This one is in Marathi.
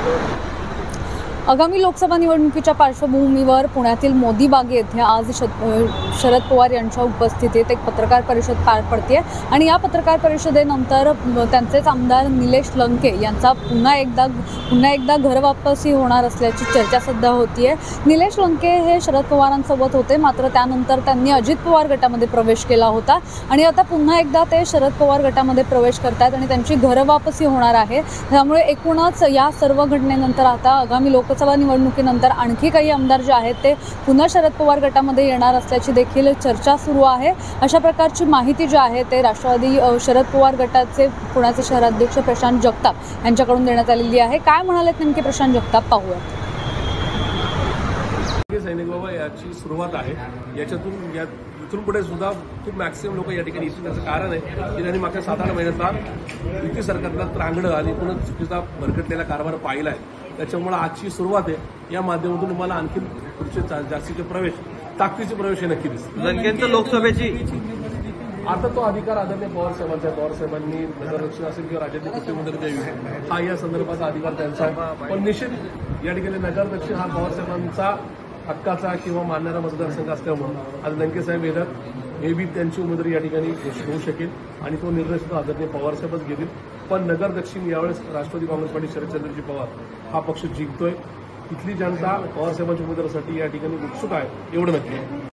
आगामी लोकसभा निवडणुकीच्या पार्श्वभूमीवर पुण्यातील मोदी बाग येथे आज शरद पवार यांच्या उपस्थितीत एक पत्रकार परिषद पार पडते आणि या पत्रकार परिषदेनंतर त्यांचेच आमदार निलेश लंके यांचा पुन्हा एकदा घरवापसी होणार असल्याची चर्चा सध्या होतीये। निलेश लंके हे शरद पवारांसोबत होते, मात्र त्यानंतर त्यांनी अजित पवार गटामध्ये प्रवेश केला होता आणि आता पुन्हा एकदा ते शरद पवार गटामध्ये प्रवेश करतात आणि त्यांची घरवापसी होणार आहे। त्यामुळे एकूणच या सर्व घटनेनंतर आता आगामी लोकसभा निवडणुकीनंतर आणखी काही आमदार जे आहेत ते पुन्हा शरद पवार गटामध्ये येणार असल्याची देखील चर्चा सुरू आहे। अशा प्रकारची माहिती जी आहे ते राष्ट्रवादी शरद पवार गटाचे पुण्याचे शहराध्यक्ष प्रशांत जगताप यांच्याकडून देण्यात आलेली आहे। काय म्हणालेत नेमके प्रशांत जगताप पाहूया। सैनिक बाबा याची सुरुवात आहे। याच्यातून इथून पुढे सुद्धा खूप मॅक्सिमम लोक या ठिकाणी येतील। त्याचं कारण आहे की त्यांनी मागच्या 7-8 महिन्याचा युती सरकारला त्रांगडं आणि पुन्हा चुकीचा भरकटलेला कारभार पाहिला आहे। त्याच्यामुळे आजची सुरुवात आहे। या माध्यमातून तुम्हाला आणखी पुढचे जास्तीचे प्रवेश, ताकदीचे प्रवेश हे नक्की दिसतील। लंकेंचं लोकसभेची आता तो अधिकार आदरणीय पवार साहेबांचा, पवार साहेबांनी नगररक्षण असेल किंवा राज्यातील कृषीमंत्री द्यावी हा या संदर्भाचा अधिकार त्यांचा आहे। पण निश्चित या ठिकाणी नगररक्षण हा पवार साहेबांचा हक्काचा किंवा मानणारा मतदारसंघ असल्यामुळे आज लंके साहेब येतात। हे बी त्यांची उमेदवारी या ठिकाणी घोषित होऊ शकेल आणि तो निर्णय सुद्धा आदरणीय पवार साहेबच घेतील। पण नगर दक्षिण यावेळेस राष्ट्रवादी काँग्रेस पार्टी शरदचंद्रजी पवार हा पक्ष जिंकतोय। इथली जनता पवार साहेबांच्या उमेदवारासाठी या ठिकाणी उत्सुक आहे, एवढं नक्की आहे।